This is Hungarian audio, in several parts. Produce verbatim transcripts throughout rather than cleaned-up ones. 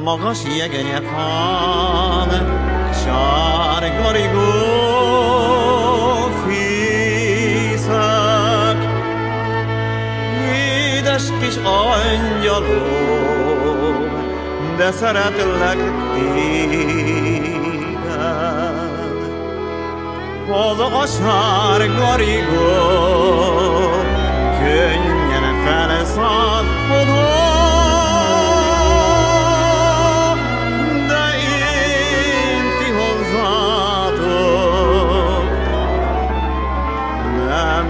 magas jegelyefán, sárga rigó fészek. Édes kis angyalom, de szeretlek téged. Az a sárga rigó könnyen felszáll oda, de én ti hozzátok nem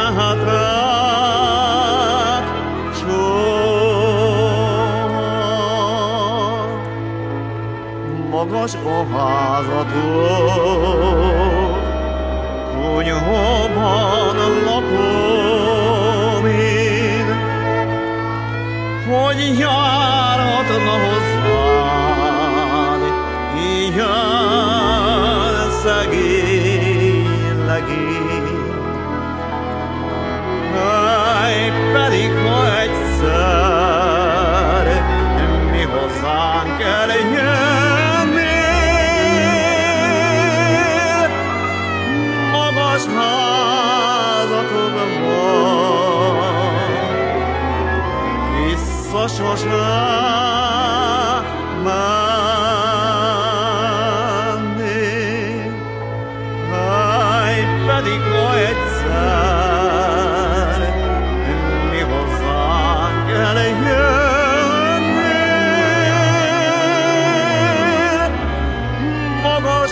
mehetek soha. Magas a házatok, konyhában lakom én, hogy járhatna hozzád ilyen szegény legény. Ej, pedig ha egyszer mi hozzánk eljönnél, magas házatokban vissza sosem mennél. Ej, pedig ha egyszer mi hozzánk eljönnél, magas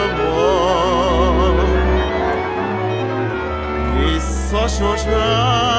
házatokban vissza sosem